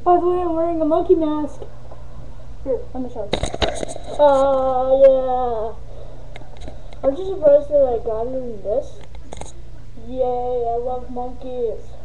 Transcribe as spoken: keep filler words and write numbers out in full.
By the way, I'm wearing a monkey mask. Here, let me show you. Oh, yeah. Aren't you surprised that I got it in this? Yay, I love monkeys.